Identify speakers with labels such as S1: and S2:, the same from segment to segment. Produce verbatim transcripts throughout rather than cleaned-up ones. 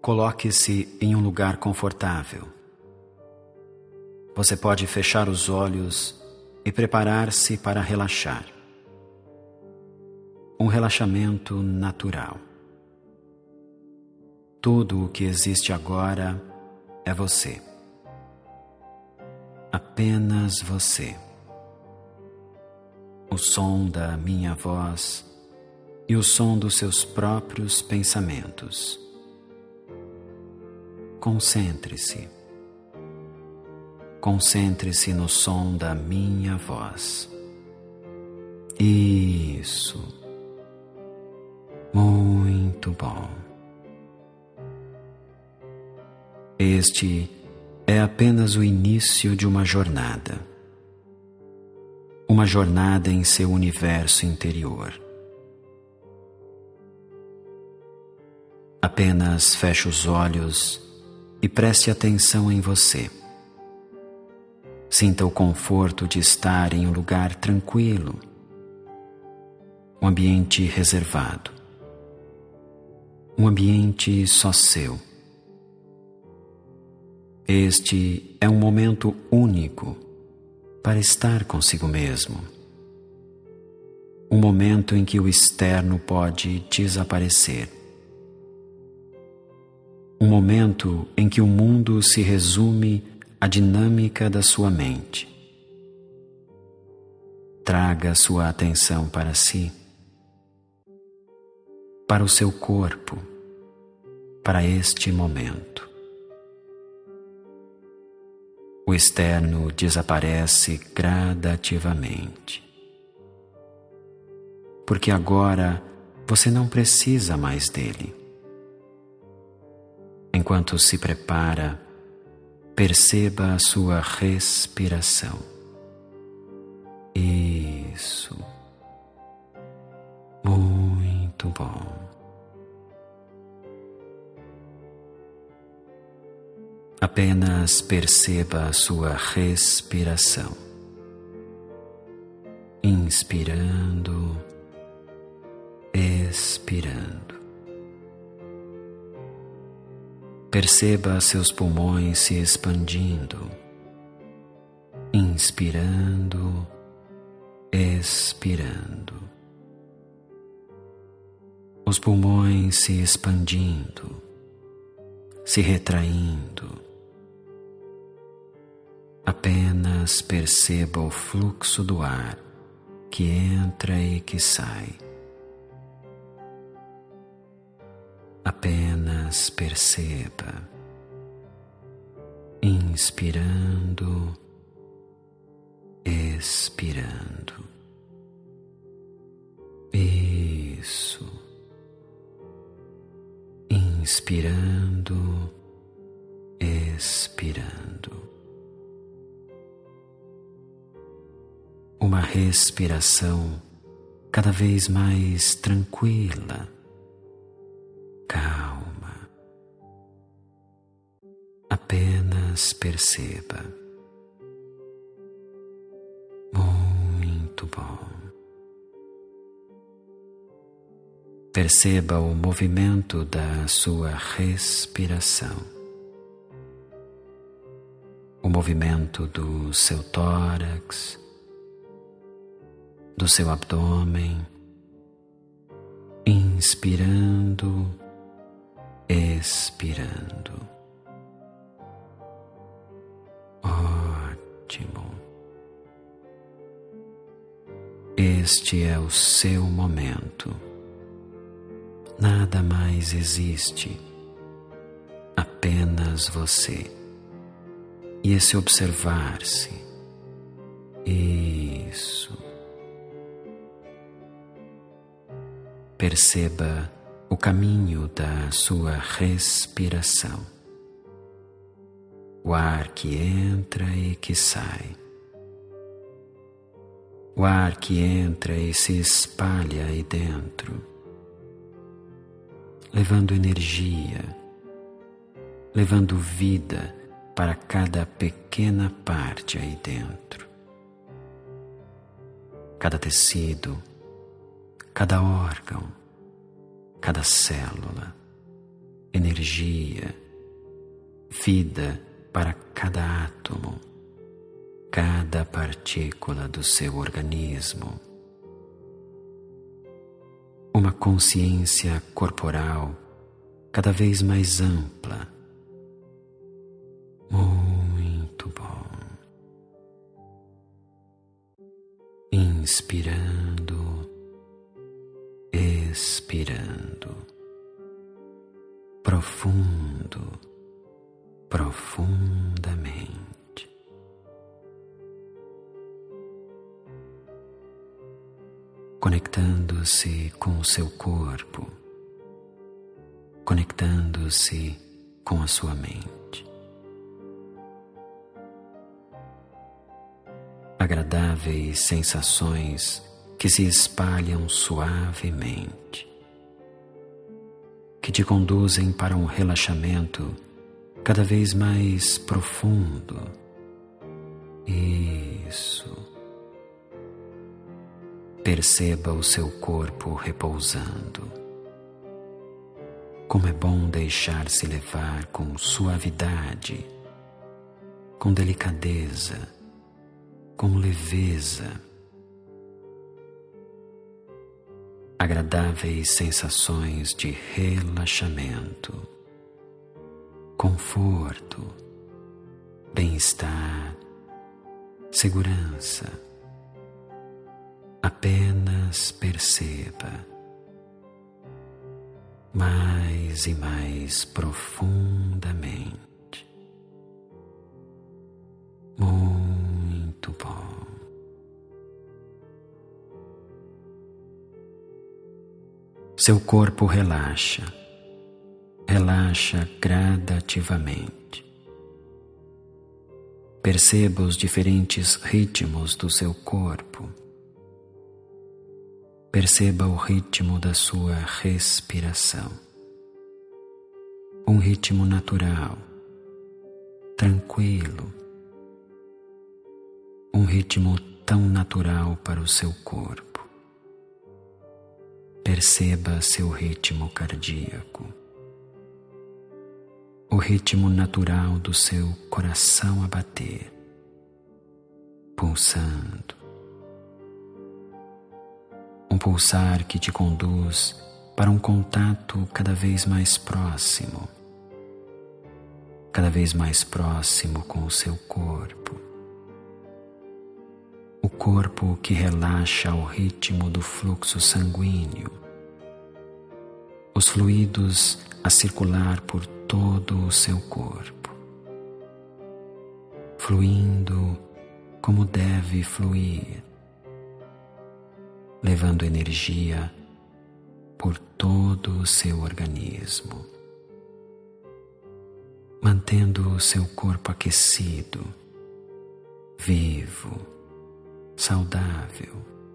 S1: coloque-se em um lugar confortável. Você pode fechar os olhos e preparar-se para relaxar. Um relaxamento natural. Tudo o que existe agora é você. Apenas você. O som da minha voz e o som dos seus próprios pensamentos. Concentre-se. Concentre-se no som da minha voz. Isso. Muito bom. Este é apenas o início de uma jornada. Uma jornada em seu universo interior. Apenas feche os olhos e preste atenção em você. Sinta o conforto de estar em um lugar tranquilo, um ambiente reservado, um ambiente só seu. Este é um momento único para estar consigo mesmo. Um momento em que o externo pode desaparecer. Um momento em que o mundo se resume à dinâmica da sua mente. Traga sua atenção para si, para o seu corpo, para este momento. O externo desaparece gradativamente, porque agora você não precisa mais dele. Enquanto se prepara, perceba a sua respiração. Isso. Muito bom. Apenas perceba a sua respiração. Inspirando, expirando. Perceba seus pulmões se expandindo. Inspirando, expirando. Os pulmões se expandindo, se retraindo. Apenas perceba o fluxo do ar que entra e que sai. Apenas perceba, inspirando, expirando. Isso. Inspirando, expirando. Uma respiração cada vez mais tranquila, calma. Apenas perceba. Muito bom. Perceba o movimento da sua respiração. O movimento do seu tórax, do seu abdômen, inspirando, expirando. Ótimo. Este é o seu momento. Nada mais existe, apenas você. E esse observar-se. Isso. Perceba o caminho da sua respiração. O ar que entra e que sai. O ar que entra e se espalha aí dentro, levando energia, levando vida para cada pequena parte aí dentro. Cada tecido, cada órgão, cada célula, energia, vida para cada átomo, cada partícula do seu organismo. Uma consciência corporal cada vez mais ampla. Muito bom. Inspirando, expirando, profundo, profundamente. Conectando-se com o seu corpo, conectando-se com a sua mente. Agradáveis sensações que se espalham suavemente, que te conduzem para um relaxamento cada vez mais profundo. Isso. Perceba o seu corpo repousando. Como é bom deixar-se levar com suavidade, com delicadeza, com leveza. Agradáveis sensações de relaxamento, conforto, bem-estar, segurança. Apenas perceba mais e mais profundamente. Muito bom. Seu corpo relaxa, relaxa gradativamente. Perceba os diferentes ritmos do seu corpo. Perceba o ritmo da sua respiração. Um ritmo natural, tranquilo. Um ritmo tão natural para o seu corpo. Perceba seu ritmo cardíaco. O ritmo natural do seu coração a bater, pulsando. Um pulsar que te conduz para um contato cada vez mais próximo, cada vez mais próximo com o seu corpo. O corpo que relaxa ao ritmo do fluxo sanguíneo, os fluidos a circular por todo o seu corpo, fluindo como deve fluir, levando energia por todo o seu organismo, mantendo o seu corpo aquecido, vivo, saudável.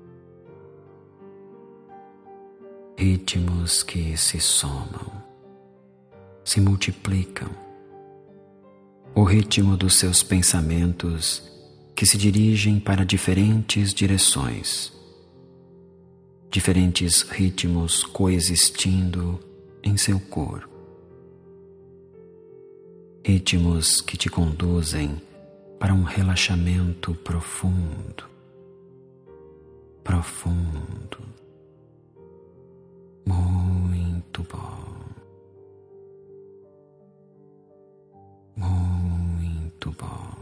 S1: Ritmos que se somam, se multiplicam. O ritmo dos seus pensamentos que se dirigem para diferentes direções, diferentes ritmos coexistindo em seu corpo. Ritmos que te conduzem para um relaxamento profundo, profundo. Muito bom. Muito bom.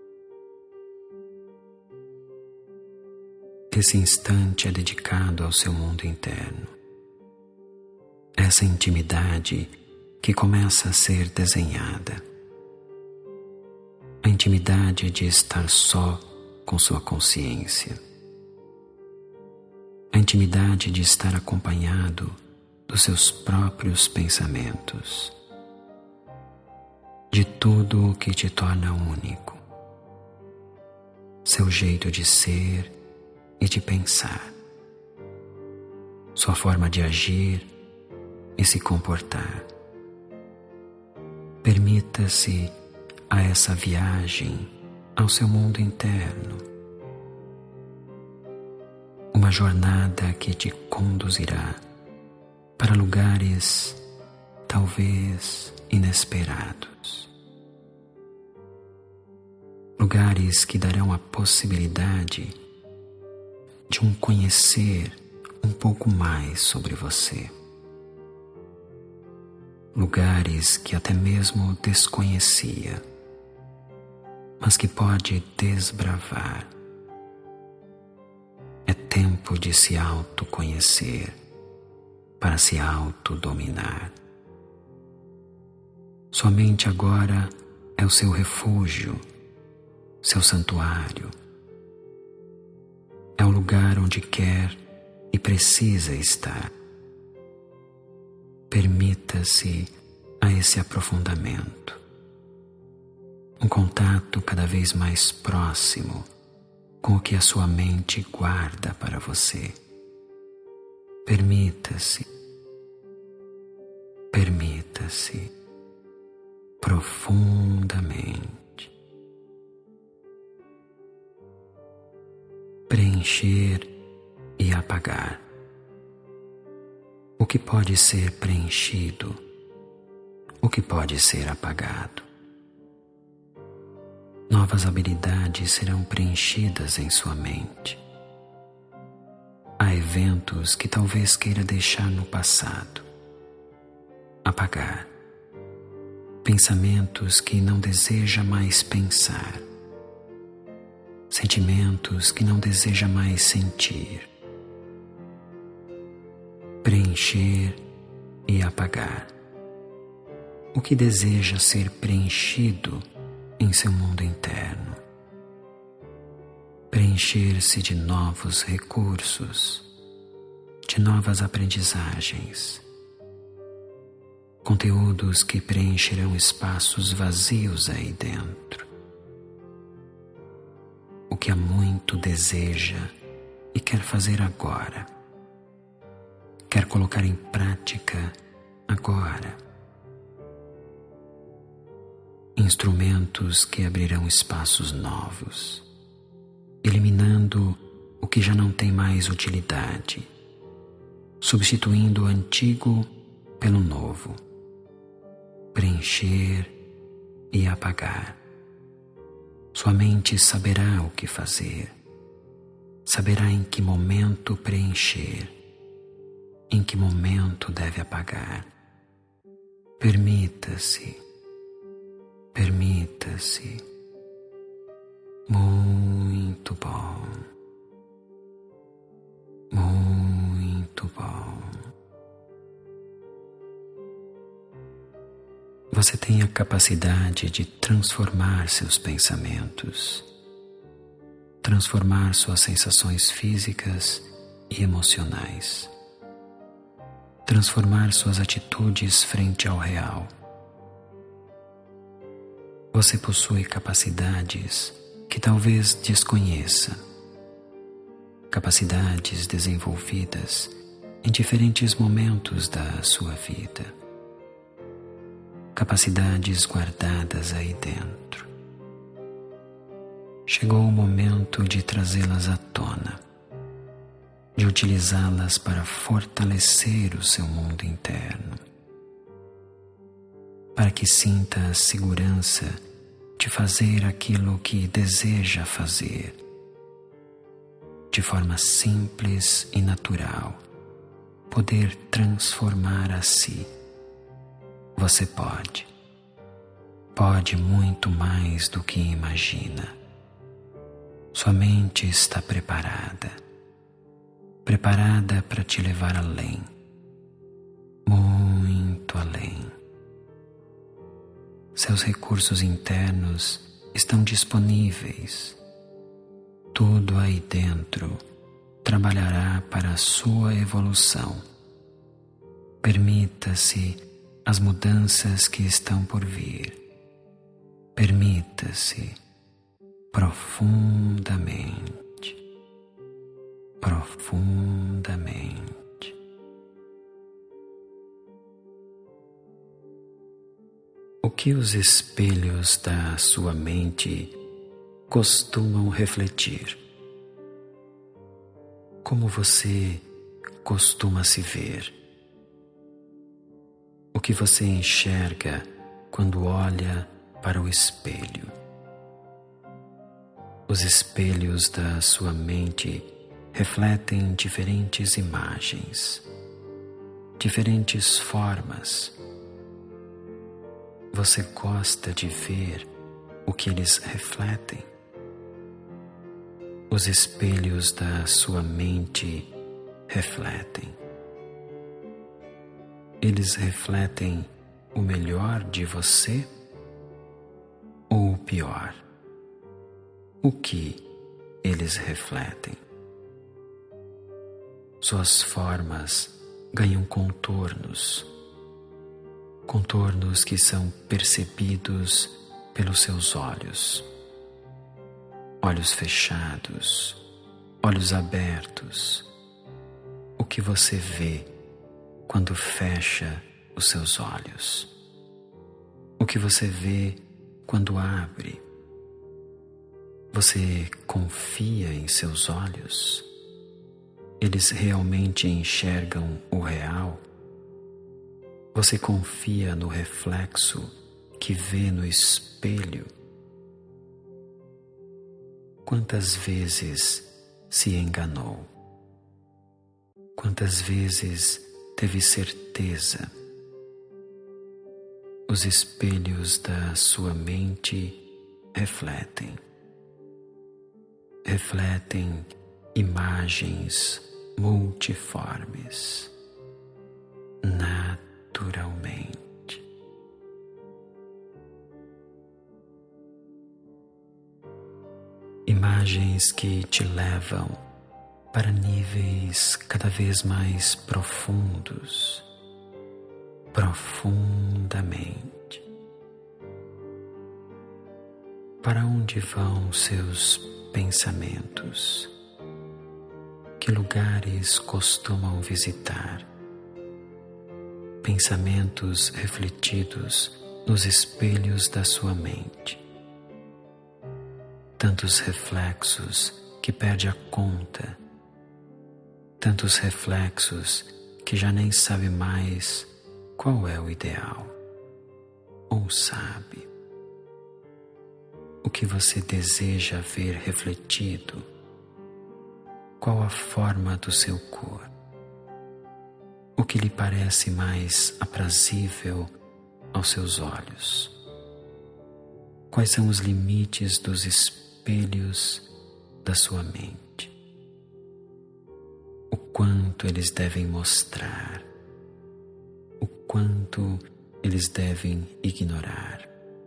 S1: Esse instante é dedicado ao seu mundo interno. Essa intimidade que começa a ser desenhada. A intimidade de estar só com sua consciência. A intimidade de estar acompanhado dos seus próprios pensamentos, de tudo o que te torna único, seu jeito de ser e de pensar, sua forma de agir e se comportar. Permita-se a essa viagem ao seu mundo interno, uma jornada que te conduzirá para lugares talvez inesperados. Lugares que darão a possibilidade de um conhecer um pouco mais sobre você. Lugares que até mesmo desconhecia, mas que pode desbravar. É tempo de se autoconhecer para se autodominar. Sua mente agora é o seu refúgio, seu santuário. É o lugar onde quer e precisa estar. Permita-se a esse aprofundamento, um contato cada vez mais próximo com o que a sua mente guarda para você. Permita-se, permita-se profundamente preencher e apagar. O que pode ser preenchido, o que pode ser apagado. Novas habilidades serão preenchidas em sua mente. Há eventos que talvez queira deixar no passado, apagar. Pensamentos que não deseja mais pensar. Sentimentos que não deseja mais sentir. Preencher e apagar. O que deseja ser preenchido em seu mundo interno. Preencher-se de novos recursos, de novas aprendizagens, conteúdos que preencherão espaços vazios aí dentro. O que há muito deseja e quer fazer agora, quer colocar em prática agora. Instrumentos que abrirão espaços novos, eliminando o que já não tem mais utilidade, substituindo o antigo pelo novo. Preencher e apagar. Sua mente saberá o que fazer, saberá em que momento preencher, em que momento deve apagar. Permita-se, permita-se. Muito bom, muito bom. Você tem a capacidade de transformar seus pensamentos, transformar suas sensações físicas e emocionais, transformar suas atitudes frente ao real. Você possui capacidades que talvez desconheça, capacidades desenvolvidas em diferentes momentos da sua vida. Capacidades guardadas aí dentro. Chegou o momento de trazê-las à tona, de utilizá-las para fortalecer o seu mundo interno, para que sinta a segurança de fazer aquilo que deseja fazer, de forma simples e natural, poder transformar a si. Você pode, pode muito mais do que imagina. Sua mente está preparada, preparada para te levar além, muito além. Seus recursos internos estão disponíveis. Tudo aí dentro trabalhará para a sua evolução. Permita-se as mudanças que estão por vir. Permita-se profundamente, profundamente. O que os espelhos da sua mente costumam refletir? Como você costuma se ver? o que você enxerga quando olha para o espelho. Os espelhos da sua mente refletem diferentes imagens, diferentes formas. Você gosta de ver o que eles refletem? Os espelhos da sua mente refletem. Eles refletem o melhor de você ou o pior? O que eles refletem? Suas formas ganham contornos, contornos que são percebidos pelos seus olhos. Olhos fechados, olhos abertos. O que você vê quando fecha os seus olhos? O que você vê quando abre? Você confia em seus olhos? Eles realmente enxergam o real? Você confia no reflexo que vê no espelho? Quantas vezes se enganou? Quantas vezes teve certeza? Os espelhos da sua mente refletem. Refletem imagens multiformes, naturalmente. Imagens que te levam para níveis cada vez mais profundos, profundamente. Para onde vão seus pensamentos? Que lugares costumam visitar? Pensamentos refletidos nos espelhos da sua mente. Tantos reflexos que perde a conta, tantos reflexos que já nem sabe mais qual é o ideal, ou sabe. O que você deseja ver refletido? Qual a forma do seu corpo? O que lhe parece mais aprazível aos seus olhos? Quais são os limites dos espelhos da sua mente? O quanto eles devem mostrar? O quanto eles devem ignorar?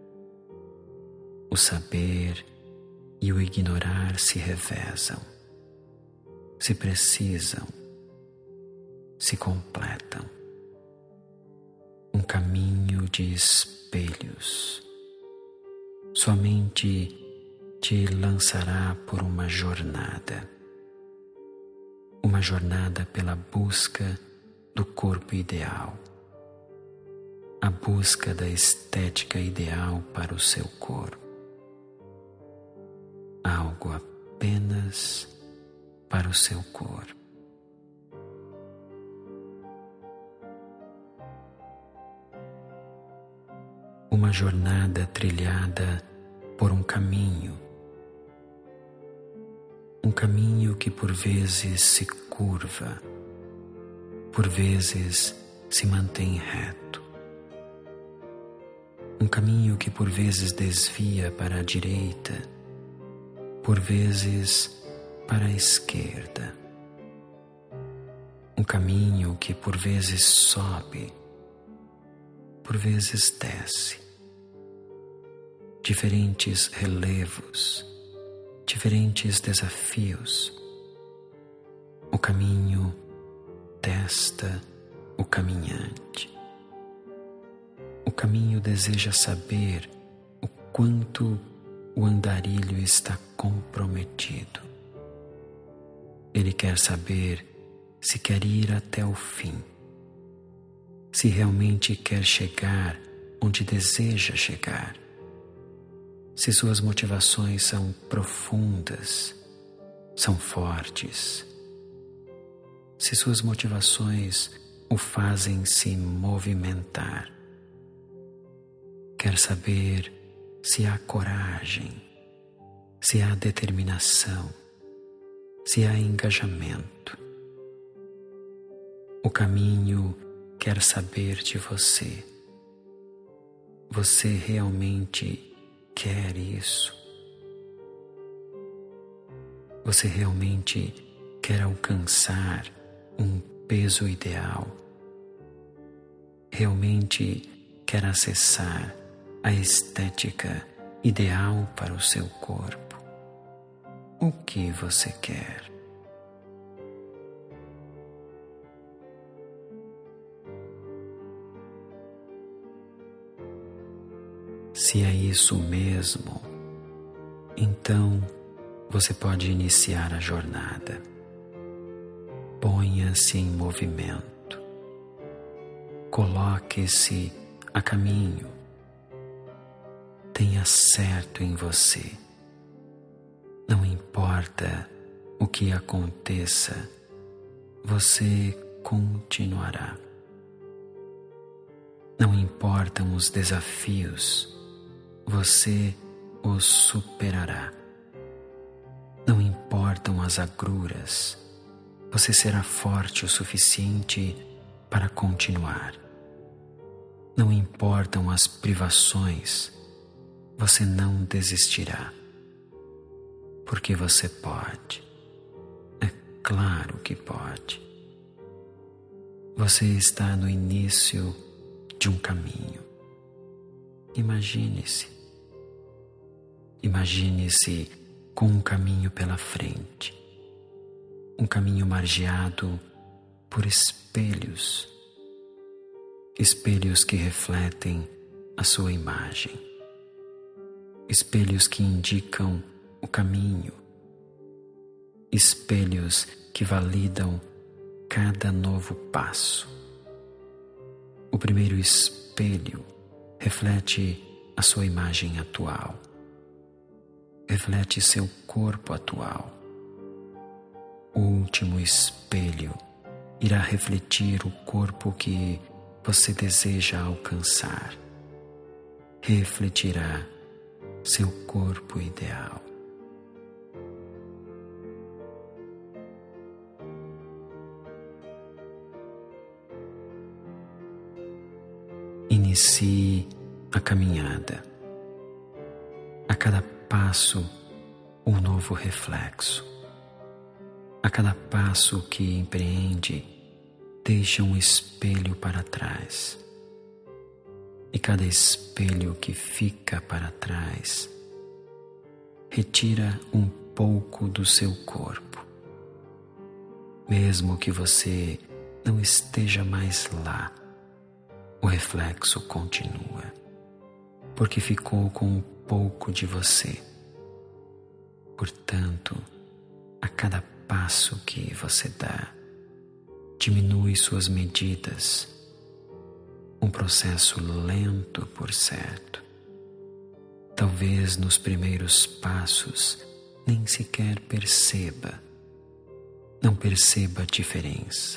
S1: O saber e o ignorar se revezam, se precisam, se completam. Um caminho de espelhos. Sua mente te lançará por uma jornada, uma jornada pela busca do corpo ideal, a busca da estética ideal para o seu corpo. Algo apenas para o seu corpo. Uma jornada trilhada por um caminho, um caminho que por vezes se curva, por vezes se mantém reto, um caminho que por vezes desvia para a direita, por vezes para a esquerda, um caminho que por vezes sobe, por vezes desce. Diferentes relevos, diferentes desafios. O caminho testa o caminhante. O caminho deseja saber o quanto o andarilho está comprometido. Ele quer saber se quer ir até o fim, se realmente quer chegar onde deseja chegar, se suas motivações são profundas, são fortes, se suas motivações o o fazem se movimentar. Quer saber se há coragem, se há determinação, se há engajamento. O caminho quer saber de você. Você realmente quer isso? Você realmente quer alcançar um peso ideal? Realmente quer acessar a estética ideal para o seu corpo? O que você quer? Se é isso mesmo, então você pode iniciar a jornada. Ponha-se em movimento. Coloque-se a caminho. Tenha certo em você. Não importa o que aconteça, você continuará. Não importam os desafios, você os superará. Não importam as agruras, você será forte o suficiente para continuar. Não importam as privações, você não desistirá. Porque você pode. É claro que pode. Você está no início de um caminho. Imagine-se. Imagine-se com um caminho pela frente. Um caminho margeado por espelhos. Espelhos que refletem a sua imagem. Espelhos que indicam o caminho. Espelhos que validam cada novo passo. O primeiro espelho reflete a sua imagem atual. Reflete seu corpo atual. O último espelho irá refletir o corpo que você deseja alcançar. Refletirá seu corpo ideal. Inicie a caminhada. A cada passo, um novo reflexo. A cada passo que empreende, deixa um espelho para trás. E cada espelho que fica para trás, retira um pouco do seu corpo. Mesmo que você não esteja mais lá, o reflexo continua, porque ficou com um pouco de você. Portanto, a cada passo que você dá, diminui suas medidas. Um processo lento, por certo. Talvez nos primeiros passos nem sequer perceba, não perceba a diferença.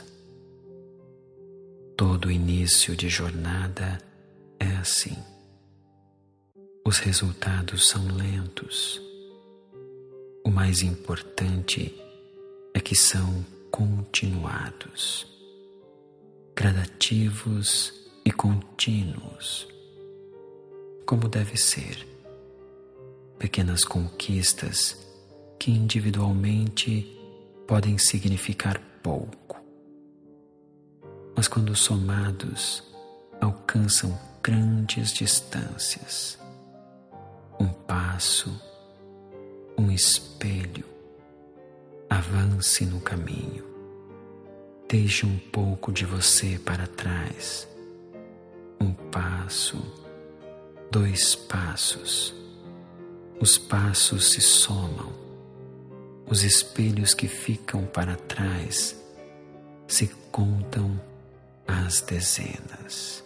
S1: Todo início de jornada é assim. Os resultados são lentos. O mais importante é que são continuados, gradativos e contínuos, como deve ser. Pequenas conquistas que individualmente podem significar pouco, mas quando somados alcançam grandes distâncias. Um passo, um espelho. Avance no caminho. Deixe um pouco de você para trás. Um passo, dois passos. Os passos se somam. Os espelhos que ficam para trás se contam às dezenas.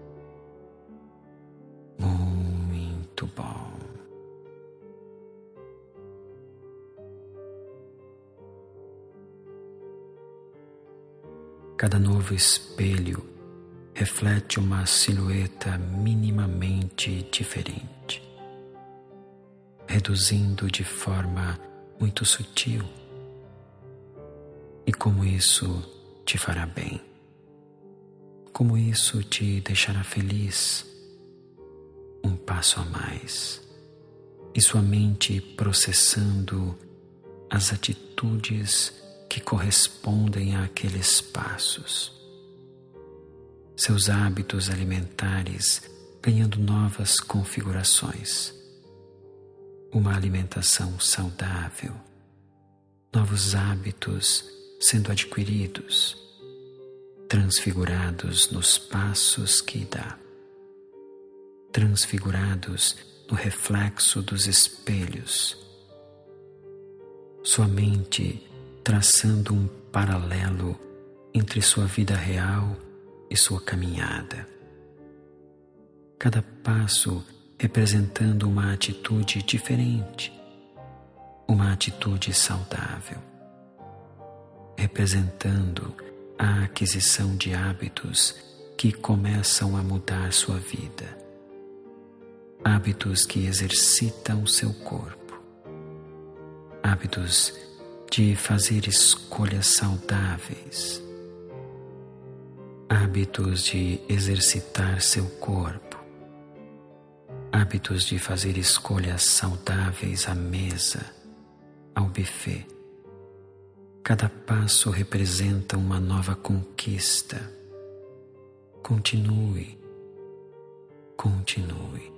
S1: Muito bom. Cada novo espelho reflete uma silhueta minimamente diferente, reduzindo de forma muito sutil. E como isso te fará bem, como isso te deixará feliz, um passo a mais, e sua mente processando as atitudes que correspondem àqueles passos, seus hábitos alimentares ganhando novas configurações, uma alimentação saudável, novos hábitos sendo adquiridos, transfigurados nos passos que dá, transfigurados no reflexo dos espelhos, sua mente traçando um paralelo entre sua vida real e sua caminhada. Cada passo representando uma atitude diferente, uma atitude saudável, representando a aquisição de hábitos que começam a mudar sua vida, hábitos que exercitam seu corpo, hábitos de fazer escolhas saudáveis, hábitos de exercitar seu corpo, hábitos de fazer escolhas saudáveis à mesa, ao buffet. Cada passo representa uma nova conquista. Continue, continue.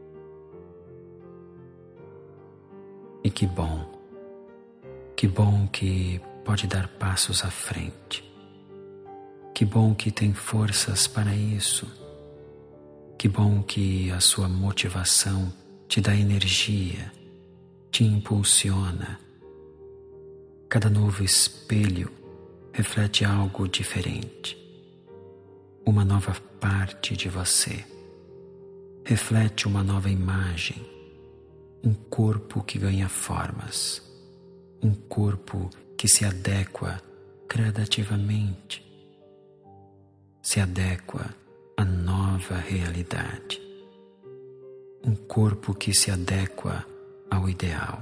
S1: E que bom, que bom que pode dar passos à frente. Que bom que tem forças para isso. Que bom que a sua motivação te dá energia, te impulsiona. Cada novo espelho reflete algo diferente. Uma nova parte de você. Reflete uma nova imagem. Um corpo que ganha formas. Um corpo que se adequa gradativamente. Se adequa à nova realidade. Um corpo que se adequa ao ideal.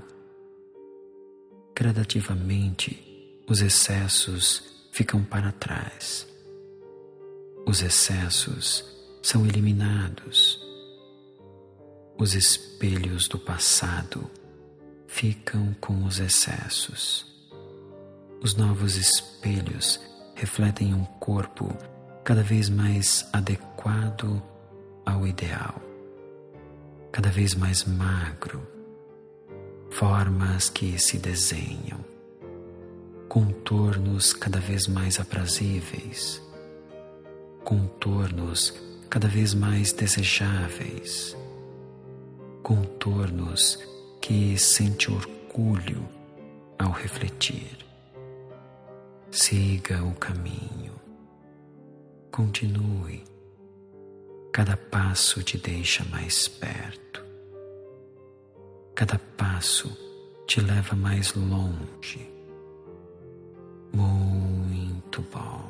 S1: Gradativamente, os excessos ficam para trás. Os excessos são eliminados. Os espelhos do passado ficam com os excessos. Os novos espelhos refletem um corpo cada vez mais adequado ao ideal, cada vez mais magro, formas que se desenham, contornos cada vez mais aprazíveis, contornos cada vez mais desejáveis, contornos que sente orgulho ao refletir. Siga o caminho, continue, cada passo te deixa mais perto. Cada passo te leva mais longe. Muito bom.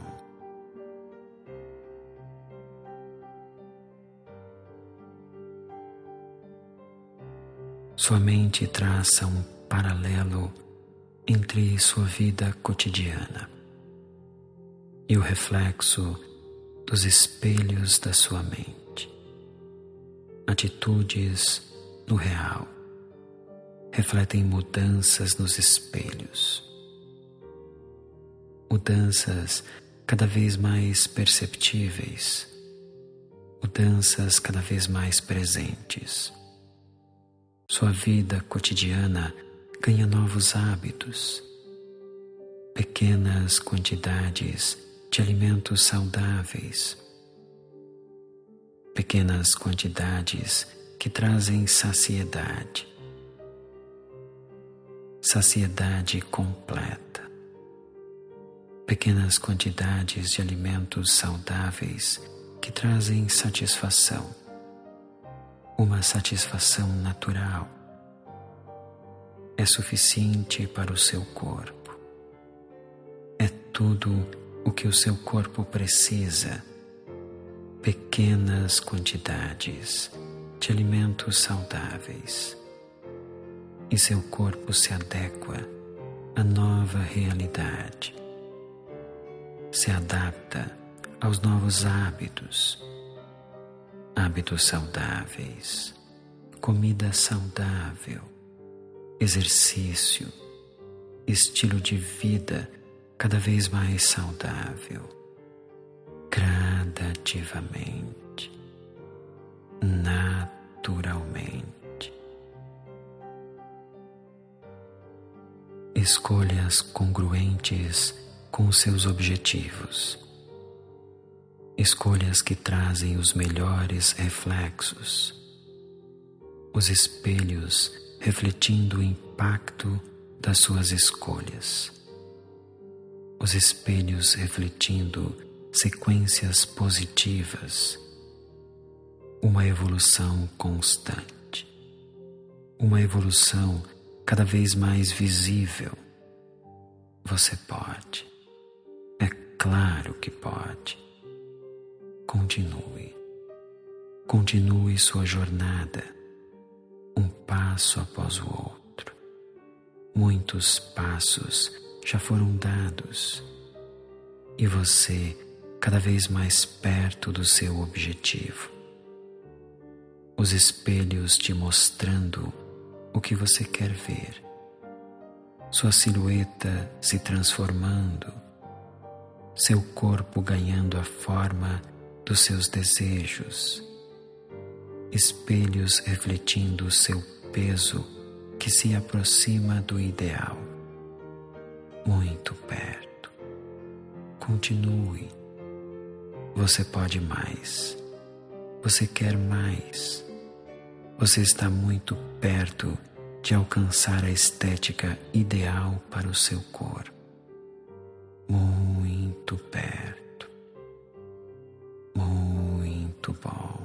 S1: Sua mente traça um paralelo entre sua vida cotidiana e o reflexo dos espelhos da sua mente. Atitudes no real refletem mudanças nos espelhos. Mudanças cada vez mais perceptíveis. Mudanças cada vez mais presentes. Sua vida cotidiana ganha novos hábitos. Pequenas quantidades de alimentos saudáveis. Pequenas quantidades que trazem saciedade. Saciedade completa. Pequenas quantidades de alimentos saudáveis que trazem satisfação. Uma satisfação natural. É suficiente para o seu corpo. É tudo o que o seu corpo precisa, pequenas quantidades de alimentos saudáveis, e seu corpo se adequa à nova realidade, se adapta aos novos hábitos, hábitos saudáveis, comida saudável, exercício, estilo de vida cada vez mais saudável, gradativamente, naturalmente. Escolhas congruentes com os seus objetivos. Escolhas que trazem os melhores reflexos. Os espelhos refletindo o impacto das suas escolhas. Os espelhos refletindo sequências positivas. Uma evolução constante. Uma evolução cada vez mais visível. Você pode. É claro que pode. Continue. Continue sua jornada, um passo após o outro. Muitos passos já foram dados e você cada vez mais perto do seu objetivo. Os espelhos te mostrando o que você quer ver, sua silhueta se transformando, seu corpo ganhando a forma dos seus desejos, espelhos refletindo o seu peso que se aproxima do ideal, muito perto. Continue. Você pode mais. Você quer mais. Você está muito perto de alcançar a estética ideal para o seu corpo. Muito perto. Muito bom.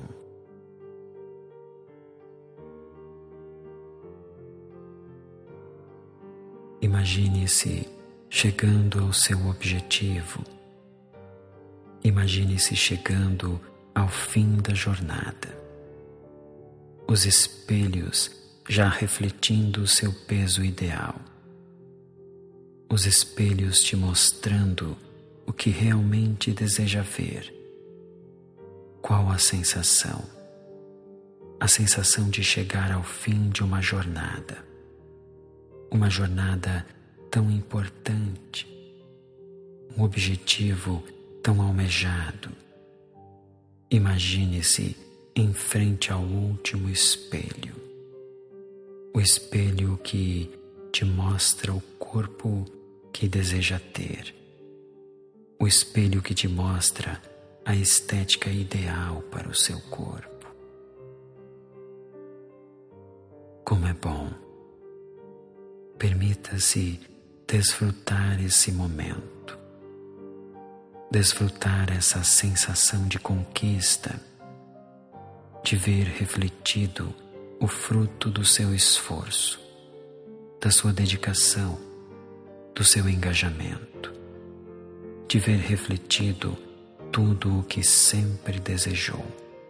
S1: Imagine-se chegando ao seu objetivo. Imagine-se chegando ao fim da jornada. Os espelhos já refletindo o seu peso ideal. Os espelhos te mostrando o que realmente deseja ver. Qual a sensação? A sensação de chegar ao fim de uma jornada. Uma jornada tão importante. Um objetivo tão almejado. Imagine-se em frente ao último espelho. O espelho que te mostra o corpo que deseja ter. O espelho que te mostra a estética ideal para o seu corpo. Como é bom. Permita-se desfrutar esse momento. Desfrutar essa sensação de conquista, de ver refletido o fruto do seu esforço, da sua dedicação, do seu engajamento, de ver refletido tudo o que sempre desejou.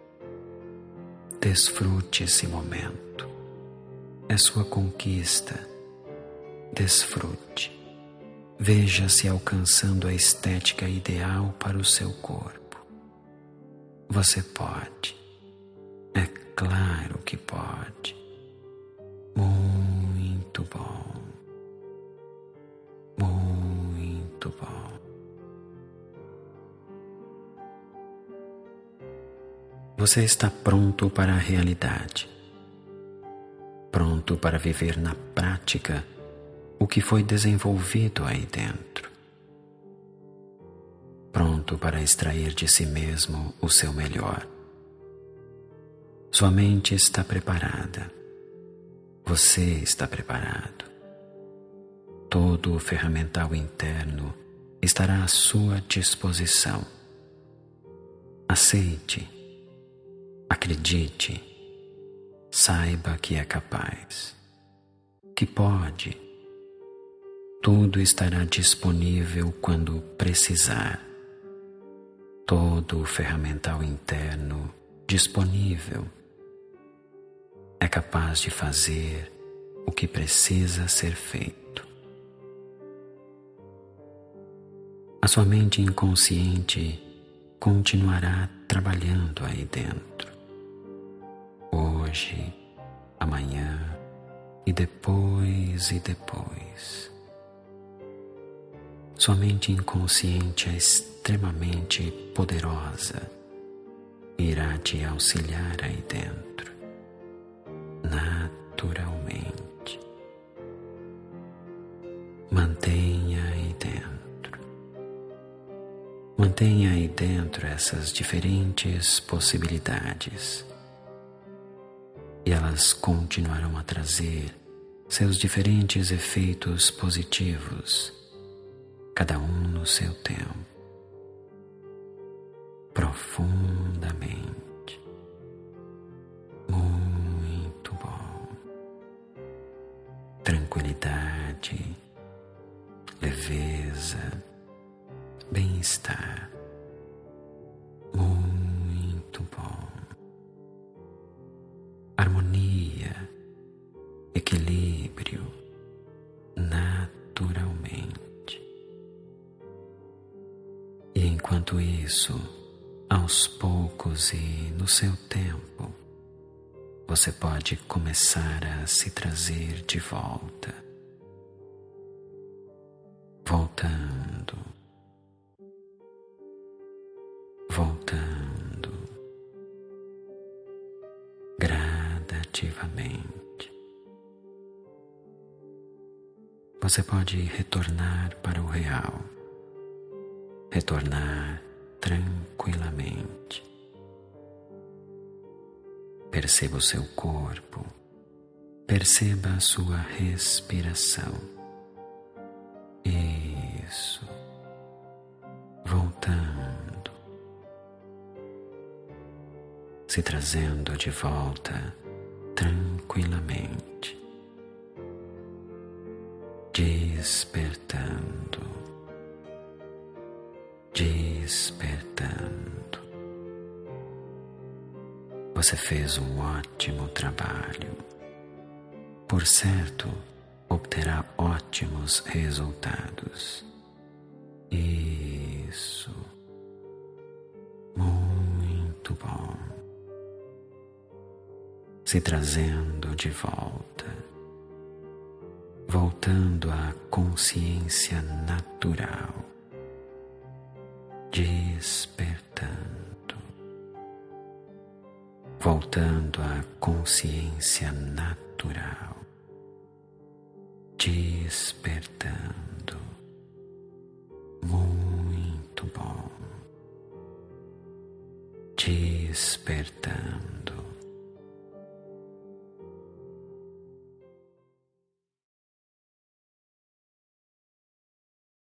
S1: Desfrute esse momento. É sua conquista. Desfrute. Veja-se alcançando a estética ideal para o seu corpo. Você pode. É claro que pode. Muito bom. Muito bom. Você está pronto para a realidade. Pronto para viver na prática o que foi desenvolvido aí dentro. Pronto para extrair de si mesmo o seu melhor. Sua mente está preparada. Você está preparado. Todo o ferramental interno estará à sua disposição. Aceite, acredite, saiba que é capaz, que pode, Tudo estará disponível quando precisar. Todo o ferramental interno disponível é capaz de fazer o que precisa ser feito. A sua mente inconsciente continuará trabalhando aí dentro, hoje, amanhã e depois e depois. Sua mente inconsciente é extremamente poderosa e irá te auxiliar aí dentro, naturalmente. Mantenha aí dentro. Mantenha aí dentro essas diferentes possibilidades e elas continuarão a trazer seus diferentes efeitos positivos, cada um no seu tempo, profundamente. Muito bom. Tranquilidade, leveza, bem-estar. Muito bom. Harmonia, equilíbrio, naturalmente. E enquanto isso, aos poucos e no seu tempo, você pode começar a se trazer de volta, voltando, voltando, gradativamente. Você pode retornar para o real, retornar tranquilamente. Perceba o seu corpo, perceba a sua respiração. Isso, voltando, se trazendo de volta tranquilamente, despertando, despertando. Você fez um ótimo trabalho. Por certo, obterá ótimos resultados. Isso. Muito bom. Se trazendo de volta, voltando à consciência natural, despertando. Voltando à consciência natural, despertando. Muito bom. Despertando.